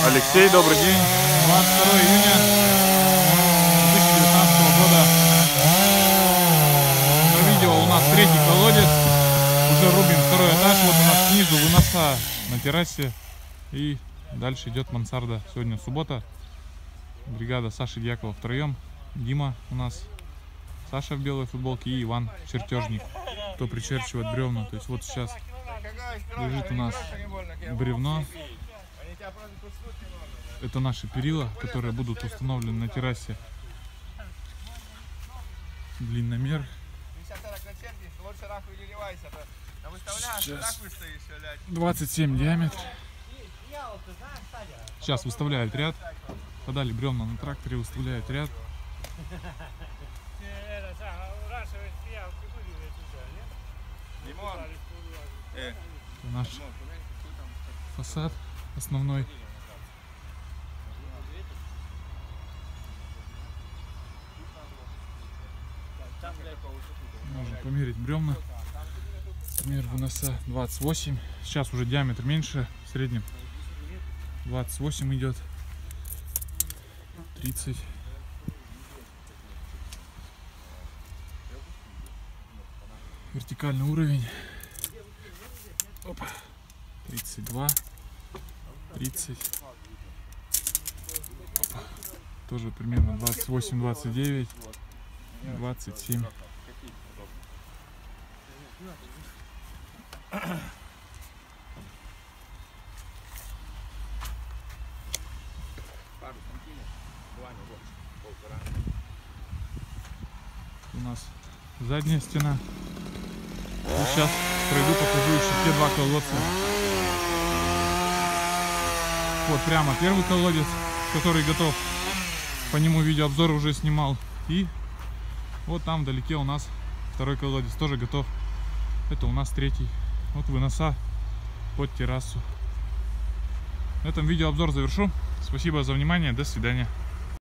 Алексей, добрый день. 22 июня 2019 года. На видео у нас третий колодец. Уже рубим второй этаж. Вот у нас снизу выноса на террасе. И дальше идет мансарда. Сегодня суббота. Бригада Саши Дьякова втроем. Дима у нас, Саша в белой футболке и Иван чертежник, кто причерчивает бревна. То есть вот сейчас лежит у нас бревно. Это наши перила, которые будут установлены на террасе. Длинномер. Сейчас 27 диаметр. Сейчас выставляют ряд. Подали бревна на тракторе, выставляют ряд. Это наш фасад основной. Можно померить бревна. Размер выноса 28. Сейчас уже диаметр меньше, в среднем 28 идет. 30. Вертикальный уровень. Опа. 32. 30. Опа. Тоже примерно 28-29. 27. У нас задняя стена. Сейчас пройду, покажу еще те два колодца. Вот прямо первый колодец, который готов. По нему видеообзор уже снимал. И вот там вдалеке у нас второй колодец, тоже готов. Это у нас третий. Вот выноса под террасу. На этом видеообзор завершу. Спасибо за внимание. До свидания.